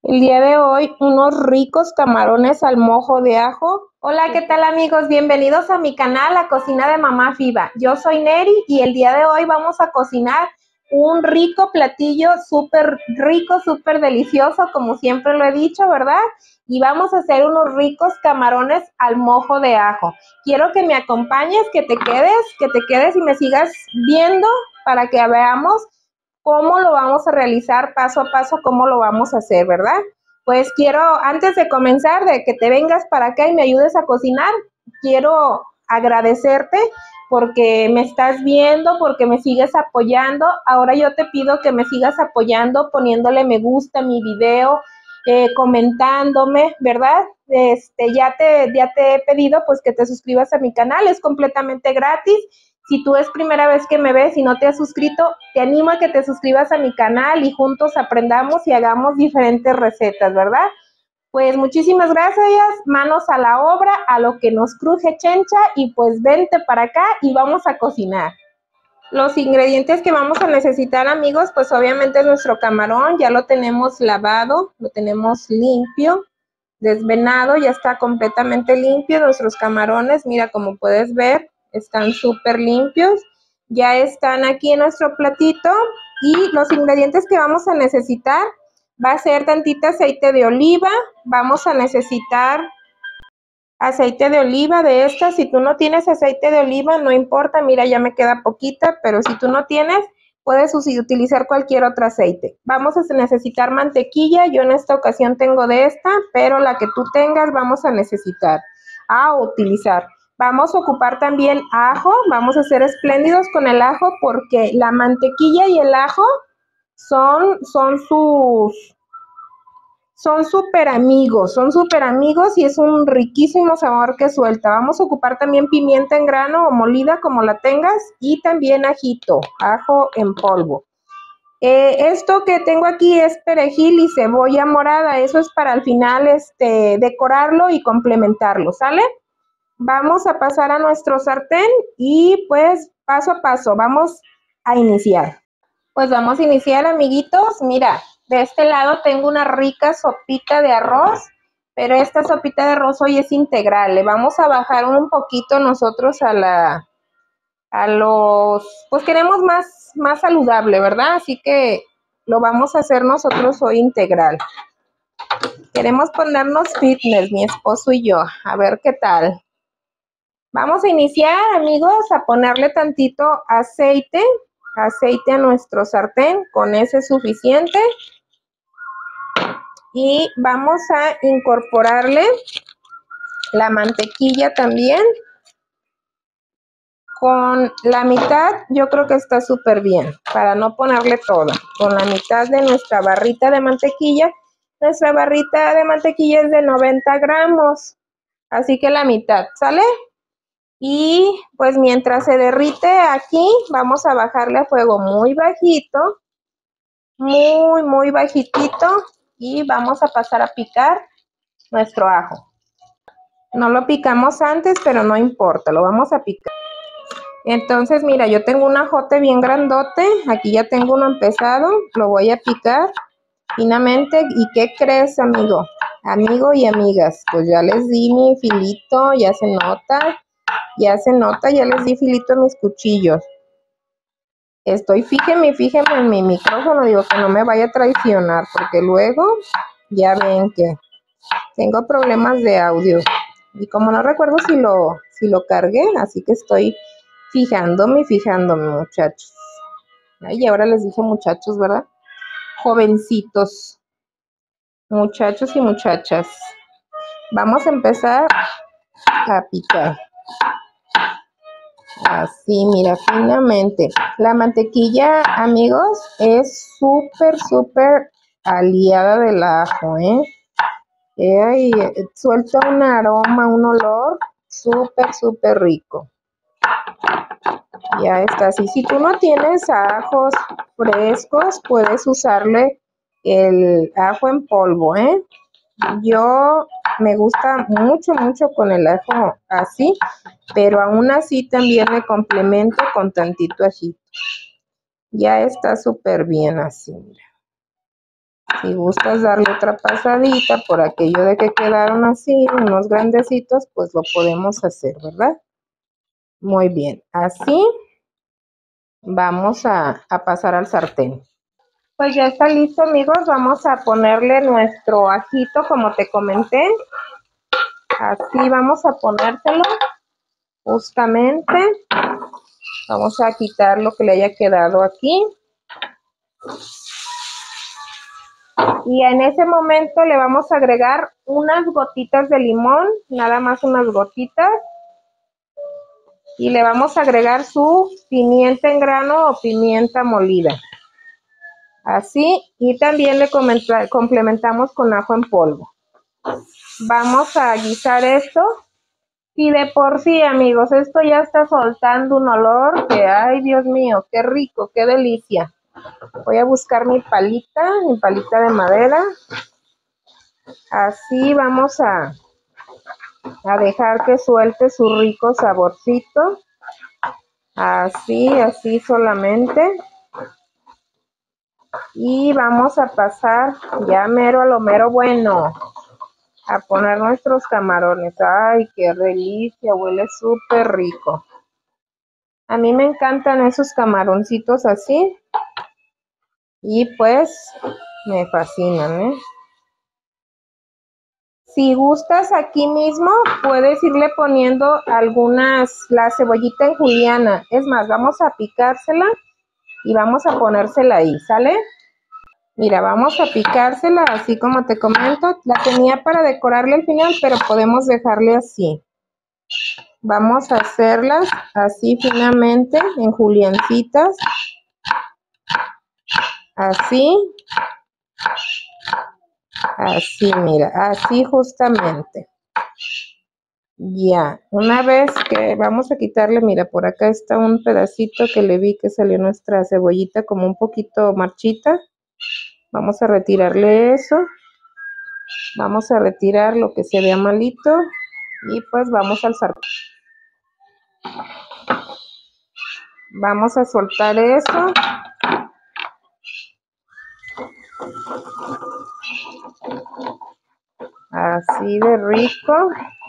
El día de hoy unos ricos camarones al mojo de ajo. Hola, ¿qué tal amigos? Bienvenidos a mi canal, La Cocina de Mamá Fiva. Yo soy Neri y el día de hoy vamos a cocinar un rico platillo súper rico, súper delicioso, como siempre lo he dicho, ¿verdad? Y vamos a hacer unos ricos camarones al mojo de ajo. Quiero que me acompañes, que te quedes y me sigas viendo para que veamos cómo lo vamos a realizar paso a paso, cómo lo vamos a hacer, ¿verdad? Pues quiero, antes de comenzar, de que te vengas para acá y me ayudes a cocinar, quiero agradecerte porque me estás viendo, porque me sigues apoyando. Ahora yo te pido que me sigas apoyando, poniéndole me gusta a mi video, comentándome, ¿verdad? Ya te he pedido pues que te suscribas a mi canal, es completamente gratis. Si tú es primera vez que me ves y no te has suscrito, te animo a que te suscribas a mi canal y juntos aprendamos y hagamos diferentes recetas, ¿verdad? Pues muchísimas gracias, manos a la obra, a lo que nos cruje chencha y pues vente para acá y vamos a cocinar. Los ingredientes que vamos a necesitar, amigos, pues obviamente es nuestro camarón, ya lo tenemos lavado, lo tenemos limpio, desvenado, ya está completamente limpio. Nuestros camarones, mira, como puedes ver, están súper limpios, ya están aquí en nuestro platito. Y los ingredientes que vamos a necesitar va a ser tantita aceite de oliva, vamos a necesitar aceite de oliva de esta. Si tú no tienes aceite de oliva, no importa, mira, ya me queda poquita, pero si tú no tienes, puedes utilizar cualquier otro aceite. Vamos a necesitar mantequilla, yo en esta ocasión tengo de esta, pero la que tú tengas vamos a necesitar, utilizar. Vamos a ocupar también ajo, vamos a ser espléndidos con el ajo porque la mantequilla y el ajo son súper amigos y es un riquísimo sabor que suelta. Vamos a ocupar también pimienta en grano o molida, como la tengas, y también ajito, ajo en polvo. Esto que tengo aquí es perejil y cebolla morada, eso es para al final decorarlo y complementarlo, ¿sale? Vamos a pasar a nuestro sartén y pues paso a paso vamos a iniciar. Pues vamos a iniciar, amiguitos. Mira, de este lado tengo una rica sopita de arroz, pero esta sopita de arroz hoy es integral. Le vamos a bajar un poquito nosotros pues queremos más saludable, ¿verdad? Así que lo vamos a hacer nosotros hoy integral. Queremos ponernos fitness, mi esposo y yo, a ver qué tal. Vamos a iniciar, amigos, a ponerle tantito aceite a nuestro sartén, con ese es suficiente. Y vamos a incorporarle la mantequilla también. Con la mitad yo creo que está súper bien, para no ponerle toda. Con la mitad de nuestra barrita de mantequilla. Nuestra barrita de mantequilla es de 90 gramos, así que la mitad, ¿sale? Y pues mientras se derrite aquí, vamos a bajarle a fuego muy bajito, muy bajitito, y vamos a pasar a picar nuestro ajo. No lo picamos antes, pero no importa, lo vamos a picar. Entonces, mira, yo tengo un ajote bien grandote, aquí ya tengo uno empezado, lo voy a picar finamente. ¿Y qué crees, amigo? Amigo y amigas, pues ya les di mi filito, ya se nota, ya les di filito a mis cuchillos. Fíjenme en mi micrófono, digo que no me vaya a traicionar, porque luego ya ven que tengo problemas de audio. Y como no recuerdo si lo cargué, así que estoy fijándome, muchachos. Ay, ahora les dije muchachos, ¿verdad? Jovencitos, muchachos y muchachas. Vamos a empezar a picar. Así, mira, finamente. La mantequilla, amigos, es súper aliada del ajo, ¿eh? Suelta un aroma, un olor súper rico. Ya está así. Si tú no tienes ajos frescos, puedes usarle el ajo en polvo, ¿eh? Yo me gusta mucho con el ajo así, pero aún así también le complemento con tantito ajito. Ya está súper bien así, mira. Si gustas darle otra pasadita por aquello de que quedaron así, unos grandecitos, pues lo podemos hacer, ¿verdad? Muy bien, así vamos a pasar al sartén. Pues ya está listo, amigos. Vamos a ponerle nuestro ajito, como te comenté. Así vamos a ponérselo justamente. Vamos a quitar lo que le haya quedado aquí. Y en ese momento le vamos a agregar unas gotitas de limón, nada más unas gotitas. Y le vamos a agregar su pimienta en grano o pimienta molida. Así, y también le complementamos con ajo en polvo. Vamos a guisar esto. Y de por sí, amigos, esto ya está soltando un olor que, ay, Dios mío, qué rico, qué delicia. Voy a buscar mi palita de madera. Así vamos a dejar que suelte su rico saborcito. Así solamente. Y vamos a pasar ya mero a lo mero bueno, a poner nuestros camarones. Ay, qué delicia, huele súper rico. A mí me encantan esos camaroncitos así. Y pues me fascinan, ¿eh? Si gustas aquí mismo, puedes irle poniendo la cebollita en juliana. Es más, vamos a picársela y vamos a ponérsela ahí, ¿sale? Mira, vamos a picársela así como te comento. La tenía para decorarle al final, pero podemos dejarle así. Vamos a hacerlas así finamente, en juliancitas. Así. Así, mira, así justamente. Ya, una vez que vamos a quitarle, mira, por acá está un pedacito que le vi que salió nuestra cebollita como un poquito marchita. Vamos a retirarle eso. Vamos a retirar lo que se vea malito. Y pues vamos al sartén. Vamos a soltar eso. Así de rico.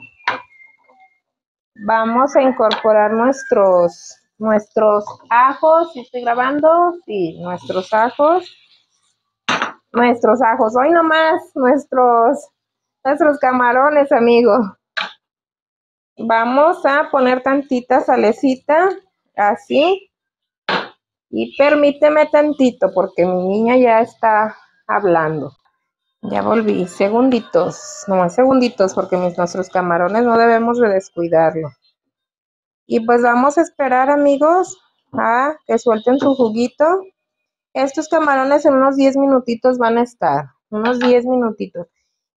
Vamos a incorporar nuestros ajos. ¿Sí estoy grabando? Sí, nuestros ajos. Hoy nomás, nuestros camarones, amigo. Vamos a poner tantita salecita, así. Y permíteme tantito, porque mi niña ya está hablando. Ya volví, segunditos, nomás segunditos, porque nuestros camarones no debemos de descuidarlo. Y pues vamos a esperar, amigos, a que suelten su juguito. Estos camarones en unos 10 minutitos van a estar, unos 10 minutitos.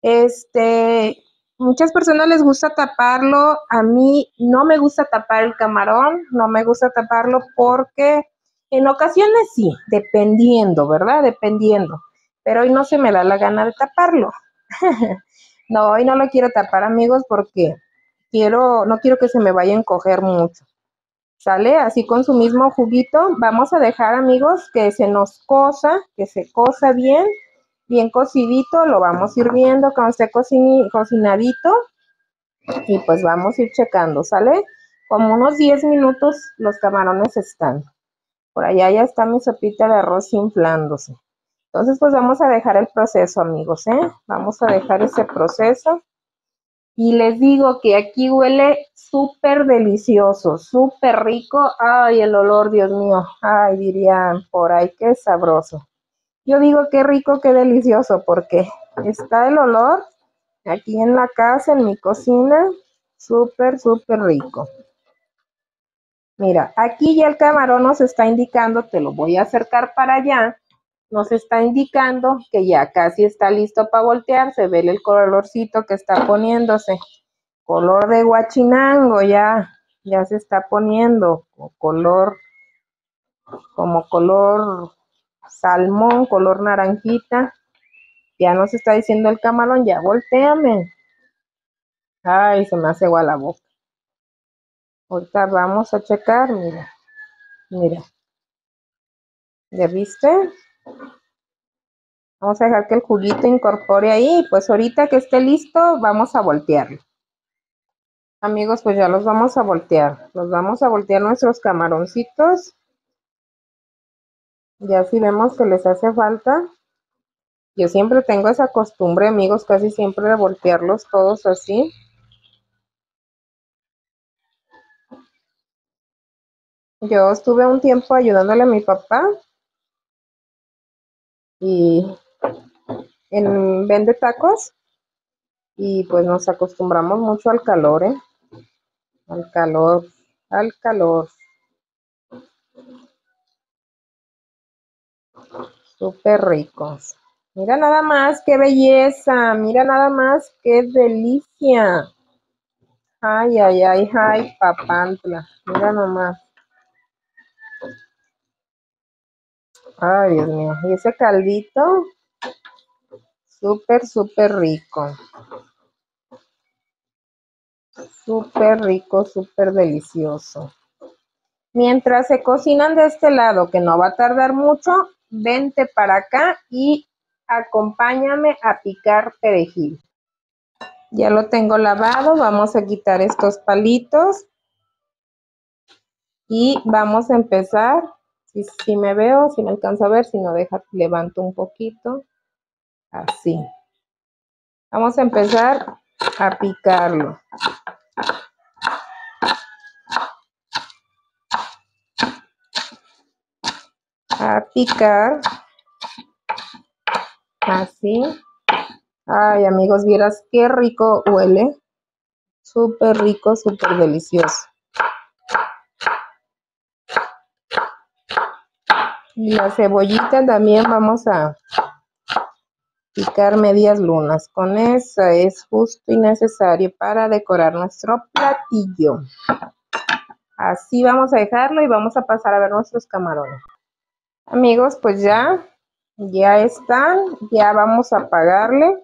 Muchas personas les gusta taparlo. A mí no me gusta tapar el camarón, no me gusta taparlo porque en ocasiones sí, dependiendo, ¿verdad? Dependiendo. Pero hoy no se me da la gana de taparlo. No, hoy no lo quiero tapar, amigos, porque no quiero que se me vaya a encoger mucho. ¿Sale? Así con su mismo juguito. Vamos a dejar, amigos, que se cosa bien cocidito. Lo vamos a ir viendo cuando esté cocinadito. Y pues vamos a ir checando, ¿sale? Como unos 10 minutos los camarones están. Por allá ya está mi sopita de arroz inflándose. Entonces, pues vamos a dejar el proceso, amigos, ¿eh? Vamos a dejar ese proceso. Y les digo que aquí huele súper delicioso, súper rico. Ay, el olor, Dios mío. Ay, dirían por ahí, qué sabroso. Yo digo qué rico, qué delicioso, porque está el olor aquí en la casa, en mi cocina, súper, súper rico. Mira, aquí ya el camarón nos está indicando, te lo voy a acercar para allá, nos está indicando que ya casi está listo para voltear. Se ve el colorcito que está poniéndose. Color de guachinango, ya se está poniendo, como color salmón, color naranjita. Ya nos está diciendo el camarón, ya volteame. Ay, se me hace agua la boca. Ahorita vamos a checar, mira. ¿Ya viste? Vamos a dejar que el juguito incorpore ahí. Pues ahorita que esté listo, vamos a voltearlo. Amigos, pues ya los vamos a voltear. Los vamos a voltear nuestros camaroncitos. Ya si vemos que les hace falta. Yo siempre tengo esa costumbre, amigos, casi siempre de voltearlos todos así. Yo estuve un tiempo ayudándole a mi papá y vende tacos y pues nos acostumbramos mucho al calor, al calor, al calor. Súper ricos. Mira nada más qué belleza, mira nada más qué delicia. Ay, ay, ay, ay, papantla. Mira nomás. Ay, Dios mío. Y ese caldito, súper, súper rico. Súper rico, súper delicioso. Mientras se cocinan de este lado, que no va a tardar mucho, vente para acá y acompáñame a picar perejil. Ya lo tengo lavado, vamos a quitar estos palitos y vamos a empezar. Si me veo, si me alcanzo a ver, si no, levanto un poquito, así. Vamos a empezar a picarlo. A picar, así. Ay, amigos, vieras qué rico huele. Súper rico, súper delicioso. Y la cebollita también vamos a picar medias lunas. Con eso es justo y necesario para decorar nuestro platillo. Así vamos a dejarlo y vamos a pasar a ver nuestros camarones. Amigos, pues ya están. Ya vamos a apagarle.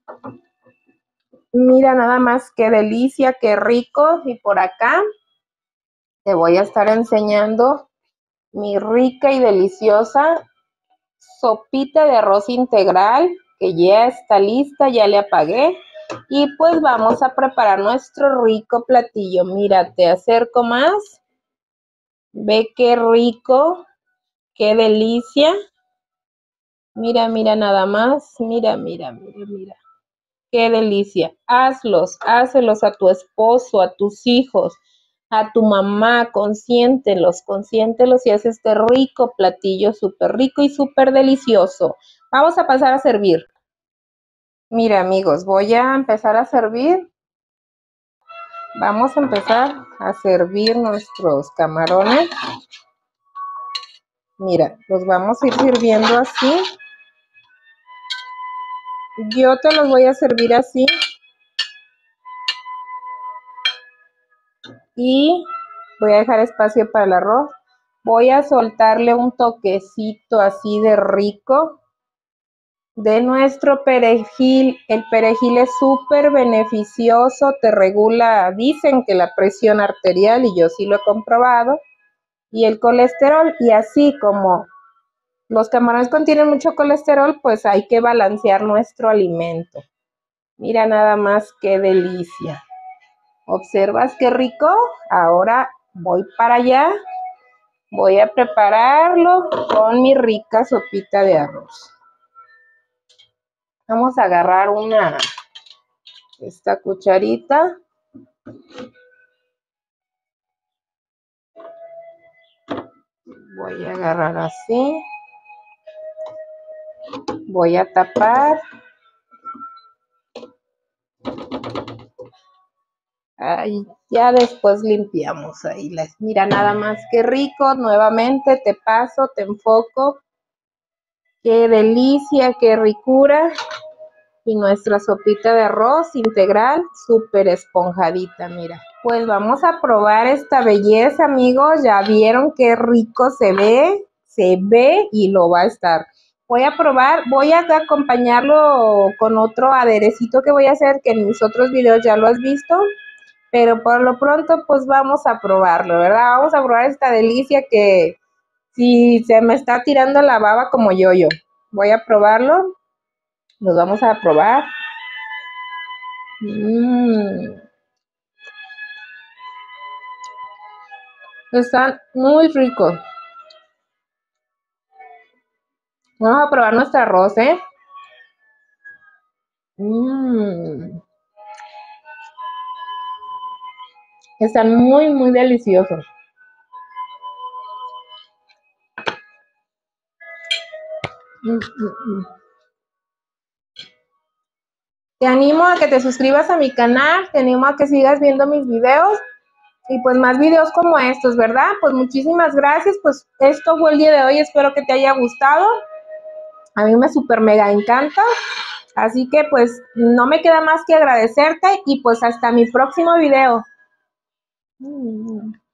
Mira nada más qué delicia, qué rico. Y por acá te voy a estar enseñando mi rica y deliciosa sopita de arroz integral, que ya está lista, ya le apagué. Y pues vamos a preparar nuestro rico platillo. Mira, te acerco más. Ve qué rico, qué delicia. Mira, mira nada más. Mira, mira, mira, mira. Qué delicia. Hazlos a tu esposo, a tus hijos, a tu mamá, consiéntelos y haz este rico platillo súper rico y súper delicioso. Vamos a pasar a servir. Mira, amigos, voy a empezar a servir. Vamos a empezar a servir nuestros camarones. Mira, los vamos a ir sirviendo así. Yo te los voy a servir así. Y voy a dejar espacio para el arroz. Voy a soltarle un toquecito así de rico de nuestro perejil. El perejil es súper beneficioso, te regula, dicen que la presión arterial, y yo sí lo he comprobado, y el colesterol. Y así como los camarones contienen mucho colesterol, pues hay que balancear nuestro alimento. Mira nada más qué delicia. ¿Observas qué rico? Ahora voy para allá. Voy a prepararlo con mi rica sopita de arroz. Vamos a agarrar esta cucharita. Voy a agarrar así. Voy a tapar. Ahí, ya después limpiamos ahí. Mira nada más qué rico. Nuevamente te paso, te enfoco. Qué delicia, qué ricura. Y nuestra sopita de arroz integral, súper esponjadita, mira. Pues vamos a probar esta belleza, amigos. Ya vieron qué rico se ve y lo va a estar. Voy a probar, voy a acompañarlo con otro aderecito que voy a hacer, que en mis otros videos ya lo has visto. Pero por lo pronto, pues vamos a probarlo, ¿verdad? Vamos a probar esta delicia que si se me está tirando la baba como yo. Voy a probarlo. Los vamos a probar. Están muy ricos. Vamos a probar nuestro arroz, ¿eh? Están muy, muy deliciosos. Te animo a que te suscribas a mi canal, te animo a que sigas viendo mis videos y pues más videos como estos, ¿verdad? Pues muchísimas gracias, pues esto fue el día de hoy, espero que te haya gustado. A mí me súper mega encanta, así que pues no me queda más que agradecerte y pues hasta mi próximo video.